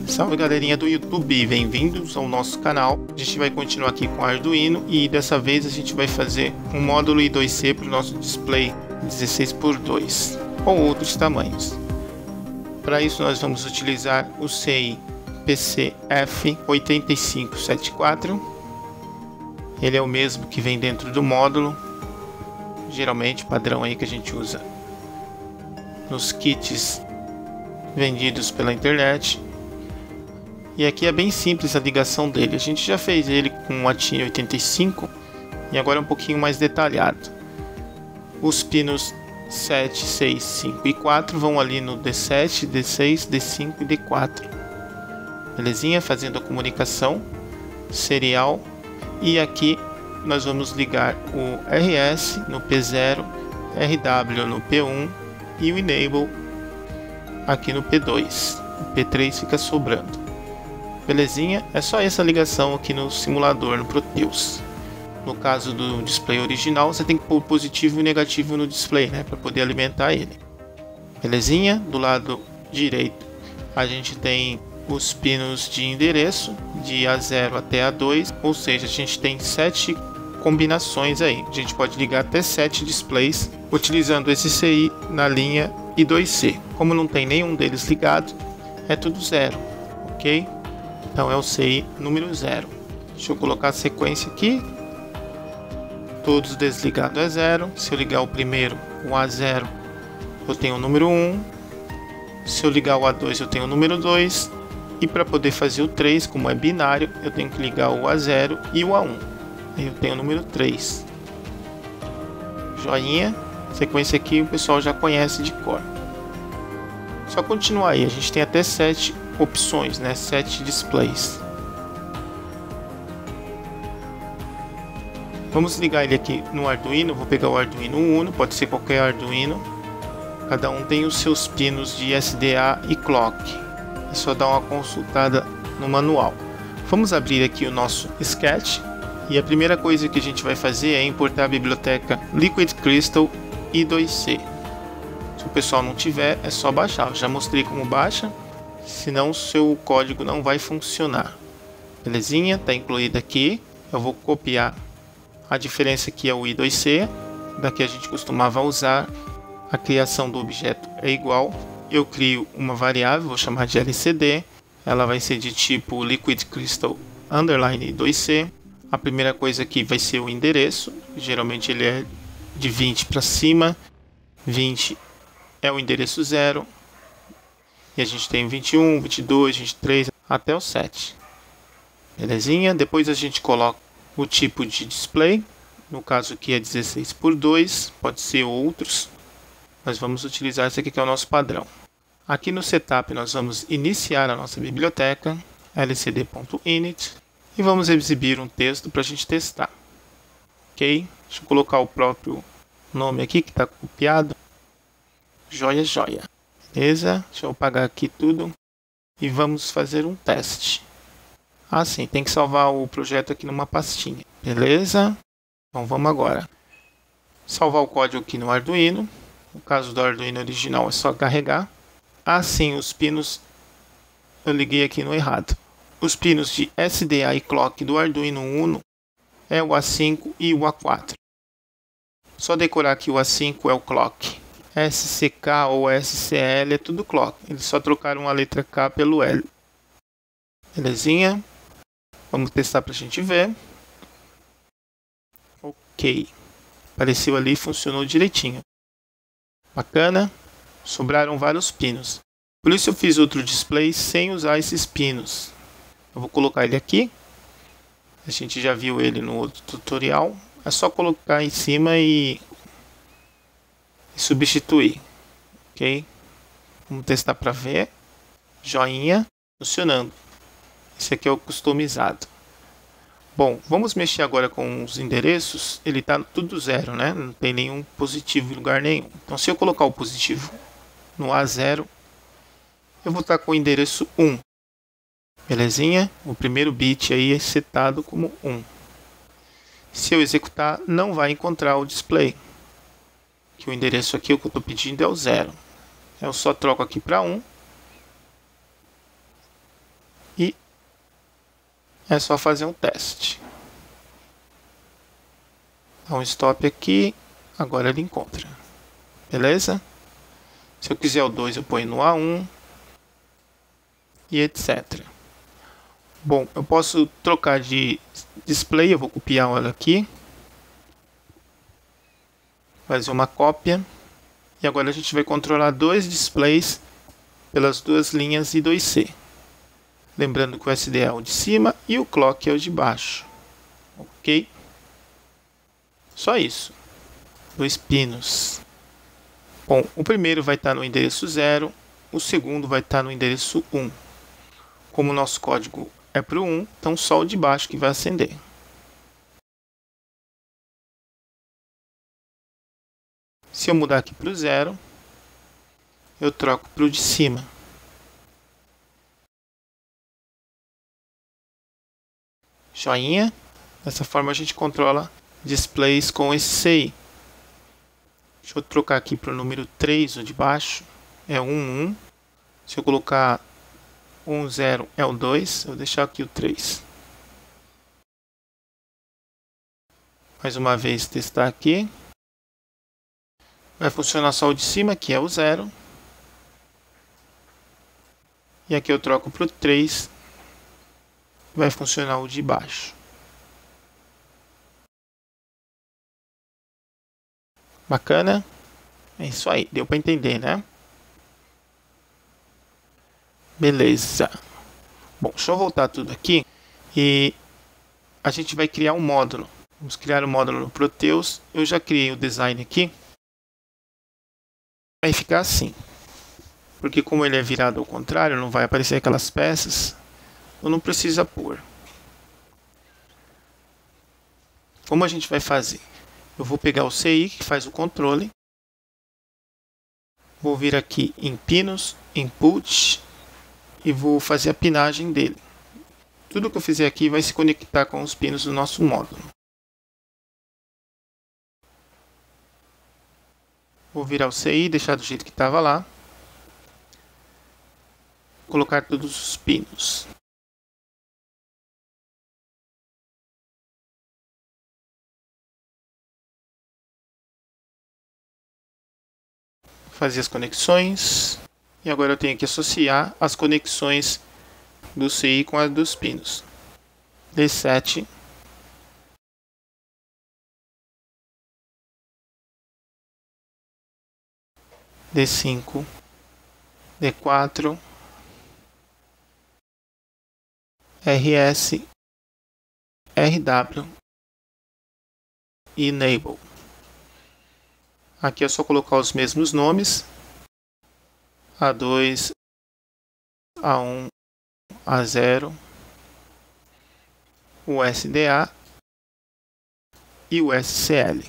Salve galerinha do YouTube, bem-vindos ao nosso canal. A gente vai continuar aqui com o Arduino e dessa vez a gente vai fazer um módulo I2C para o nosso display 16x2 ou outros tamanhos. Para isso nós vamos utilizar o CI PCF8574. Ele é o mesmo que vem dentro do módulo, geralmente padrão aí que a gente usa nos kits vendidos pela internet. E aqui é bem simples a ligação dele. A gente já fez ele com a TIN85 e agora é um pouquinho mais detalhado. Os pinos 7, 6, 5 e 4 vão ali no D7, D6, D5 e D4. Belezinha? Fazendo a comunicação serial. E aqui nós vamos ligar o RS no P0, RW no P1 e o Enable aqui no P2. O P3 fica sobrando. Belezinha? É só essa ligação aqui no simulador, no Proteus. No caso do display original, você tem que pôr positivo e negativo no display, né, para poder alimentar ele. Belezinha? Do lado direito a gente tem os pinos de endereço de A0 até A2, ou seja, a gente tem 7 combinações aí. A gente pode ligar até 7 displays utilizando esse CI na linha I2C. Como não tem nenhum deles ligado, é tudo zero, ok? Então é o CI número 0. Deixa eu colocar a sequência aqui. Todos desligados é 0. Se eu ligar o primeiro, o A0, eu tenho o número 1. Se eu ligar o A2, eu tenho o número 2. E para poder fazer o 3, como é binário, eu tenho que ligar o A0 e o A1. Aí eu tenho o número 3. Joinha. Sequência aqui o pessoal já conhece de cor. Só continuar aí, a gente tem até 7 opções, né? 7 displays. Vamos ligar ele aqui no Arduino. Vou pegar o Arduino Uno, pode ser qualquer Arduino. Cada um tem os seus pinos de SDA e clock. É só dar uma consultada no manual. Vamos abrir aqui o nosso sketch. E a primeira coisa que a gente vai fazer é importar a biblioteca Liquid Crystal I2C. Se o pessoal não tiver, é só baixar. Eu já mostrei como baixa. Senão o seu código não vai funcionar. Belezinha? Está incluído aqui. Eu vou copiar. A diferença aqui é o I2C. Daqui a gente costumava usar. A criação do objeto é igual. Eu crio uma variável, vou chamar de LCD. Ela vai ser de tipo Liquid Crystal Underline I2C. A primeira coisa aqui vai ser o endereço. Geralmente ele é de 20 para cima. 20 é o endereço 0. E a gente tem 21, 22, 23 até o 7. Belezinha? Depois a gente coloca o tipo de display. No caso aqui é 16x2. Pode ser outros. Nós vamos utilizar esse aqui que é o nosso padrão. Aqui no setup nós vamos iniciar a nossa biblioteca. lcd.init. E vamos exibir um texto para a gente testar. Ok? Deixa eu colocar o próprio nome aqui que está copiado. Joia, joia. Beleza? Deixa eu apagar aqui tudo. E vamos fazer um teste. Ah, sim. Tem que salvar o projeto aqui numa pastinha. Beleza? Então vamos agora. Salvar o código aqui no Arduino. No caso do Arduino original é só carregar. Ah, sim. Os pinos eu liguei aqui no errado. Os pinos de SDA e clock do Arduino Uno é o A5 e o A4. Só decorar que o A5 é o clock. SCK ou SCL é tudo clock. Eles só trocaram a letra K pelo L. Belezinha? Vamos testar para a gente ver. Ok. Apareceu ali e funcionou direitinho. Bacana. Sobraram vários pinos. Por isso eu fiz outro display sem usar esses pinos. Eu vou colocar ele aqui. A gente já viu ele no outro tutorial. É só colocar em cima e substituir. Ok? Vamos testar para ver. Joinha. Funcionando. Esse aqui é o customizado. Bom, vamos mexer agora com os endereços. Ele está tudo zero, né? Não tem nenhum positivo em lugar nenhum. Então se eu colocar o positivo no A0, eu vou estar com o endereço 1. Belezinha? O primeiro bit aí é setado como 1. Se eu executar, não vai encontrar o display. Que o endereço aqui, o que eu estou pedindo é o 0. Eu só troco aqui para 1. e é só fazer um teste. Dá um stop aqui, agora ele encontra. Beleza? Se eu quiser o 2, eu ponho no A1 e etc. Bom, eu posso trocar de display, eu vou copiar ela aqui. Fazer uma cópia. E agora a gente vai controlar dois displays pelas duas linhas I2C. Lembrando que o SDA é o de cima e o clock é o de baixo. Ok? Só isso. Dois pinos. Bom, o primeiro vai estar no endereço 0, o segundo vai estar no endereço 1. Como o nosso código é para o 1, então só o de baixo que vai acender. Se eu mudar aqui para o 0, eu troco para o de cima. Joinha. Dessa forma a gente controla displays com esse CI. Deixa eu trocar aqui para o número 3, o de baixo. É 1, 1. Se eu colocar 1, 0 é o 2. Eu vou deixar aqui o 3. Mais uma vez testar aqui. Vai funcionar só o de cima, que é o 0. E aqui eu troco para o 3. Vai funcionar o de baixo. Bacana? É isso aí, deu para entender, né? Beleza. Bom, deixa eu voltar tudo aqui. E a gente vai criar um módulo. Vamos criar um módulo no Proteus. Eu já criei o design aqui. Vai ficar assim. Porque como ele é virado ao contrário, não vai aparecer aquelas peças. Então não precisa pôr. Como a gente vai fazer? Eu vou pegar o CI que faz o controle. Vou vir aqui em pinos, input e vou fazer a pinagem dele. Tudo que eu fizer aqui vai se conectar com os pinos do nosso módulo. Vou virar o CI, deixar do jeito que estava lá. Colocar todos os pinos. Fazer as conexões. E agora eu tenho que associar as conexões do CI com as dos pinos. D7. D5. D4. RS. RW. E Enable. Aqui é só colocar os mesmos nomes. A2, A1, A0, o SDA e o SCL.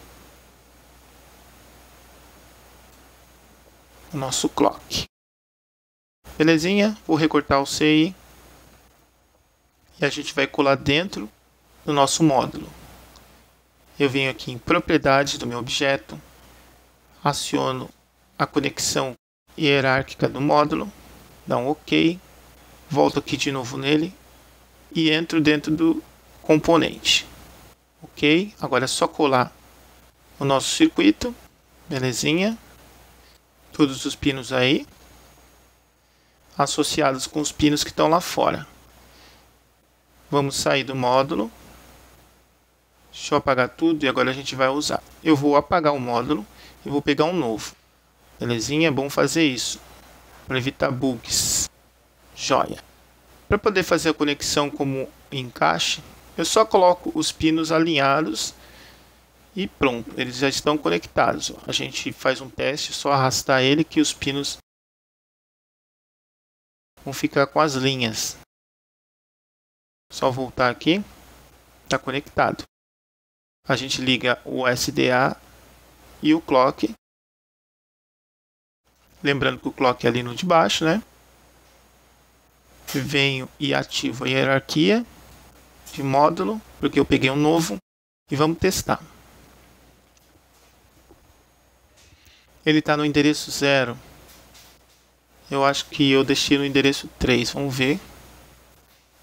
O nosso clock. Belezinha? Vou recortar o CI. E a gente vai colar dentro do nosso módulo. Eu venho aqui em propriedades do meu objeto. Aciono a conexão hierárquica do módulo, dá um OK, volto aqui de novo nele e entro dentro do componente. OK, agora é só colar o nosso circuito, belezinha, todos os pinos aí, associados com os pinos que estão lá fora. Vamos sair do módulo, deixa eu apagar tudo e agora a gente vai usar. Eu vou apagar o módulo e vou pegar um novo. Belezinha? É bom fazer isso para evitar bugs. Joia. Para poder fazer a conexão como encaixe, eu só coloco os pinos alinhados e pronto, eles já estão conectados. A gente faz um teste, só arrastar ele que os pinos vão ficar com as linhas. Só voltar aqui, está conectado. A gente liga o SDA e o clock. Lembrando que o clock é ali no de baixo, né? Venho e ativo a hierarquia de módulo, porque eu peguei um novo. E vamos testar. Ele está no endereço 0. Eu acho que eu deixei no endereço 3. Vamos ver.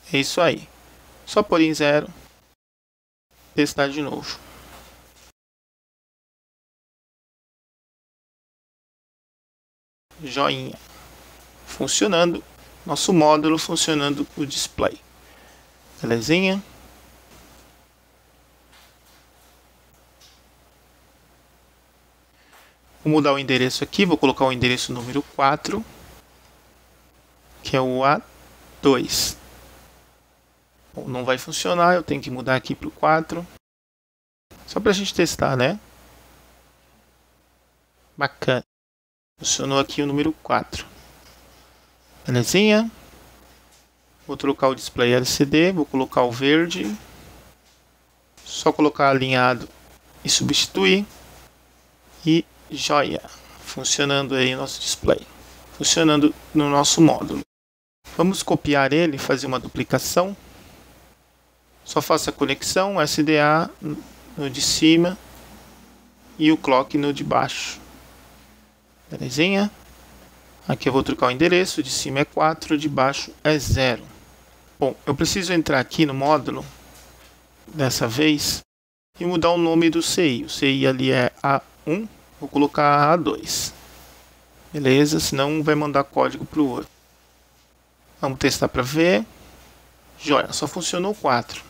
É isso aí. Só pôr em 0. Testar de novo. Joinha. Funcionando. Nosso módulo funcionando o display. Belezinha? Vou mudar o endereço aqui. Vou colocar o endereço número 4. Que é o A2. Bom, não vai funcionar. Eu tenho que mudar aqui para o 4. Só para a gente testar, né? Bacana. Funcionou aqui o número 4. Belezinha? Vou trocar o display LCD. Vou colocar o verde. Só colocar alinhado e substituir. E joia. Funcionando aí o nosso display. Funcionando no nosso módulo. Vamos copiar ele e fazer uma duplicação. Só faça a conexão SDA no de cima e o clock no de baixo. Belezinha? Aqui eu vou trocar o endereço, de cima é 4, de baixo é 0. Bom, eu preciso entrar aqui no módulo, dessa vez, e mudar o nome do CI. O CI ali é A1, vou colocar A2. Beleza? Senão vai mandar código para o outro. Vamos testar para ver. Joia, só funcionou 4.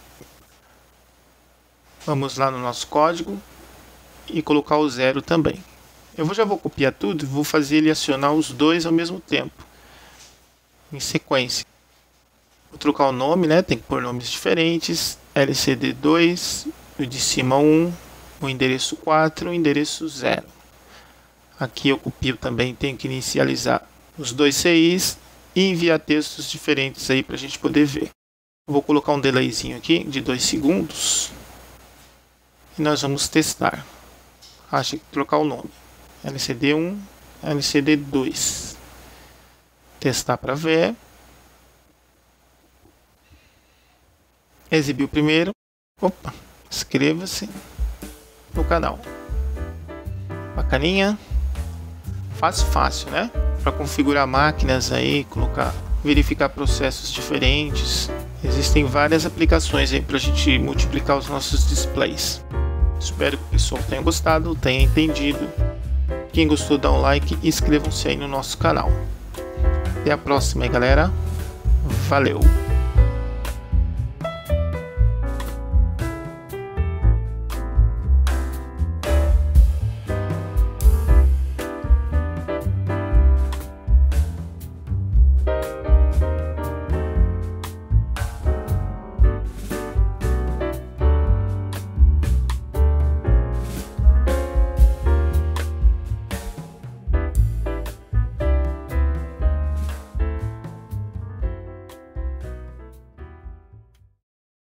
Vamos lá no nosso código e colocar o 0 também. Eu já vou copiar tudo e vou fazer ele acionar os dois ao mesmo tempo, em sequência. Vou trocar o nome, né? Tem que pôr nomes diferentes. LCD2, o de cima 1, o endereço 4, o endereço 0. Aqui eu copio também, tenho que inicializar os dois CIs e enviar textos diferentes aí para a gente poder ver. Vou colocar um delayzinho aqui de 2 segundos e nós vamos testar. Acho que trocar o nome. LCD1, LCD2. Testar para ver. Exibir o primeiro. Opa, inscreva-se no canal. Bacaninha. Fácil, né? Para configurar máquinas aí, verificar processos diferentes. Existem várias aplicações aí para a gente multiplicar os nossos displays. Espero que o pessoal tenha gostado, tenha entendido. Quem gostou, dá um like e inscrevam-se aí no nosso canal. Até a próxima, galera. Valeu!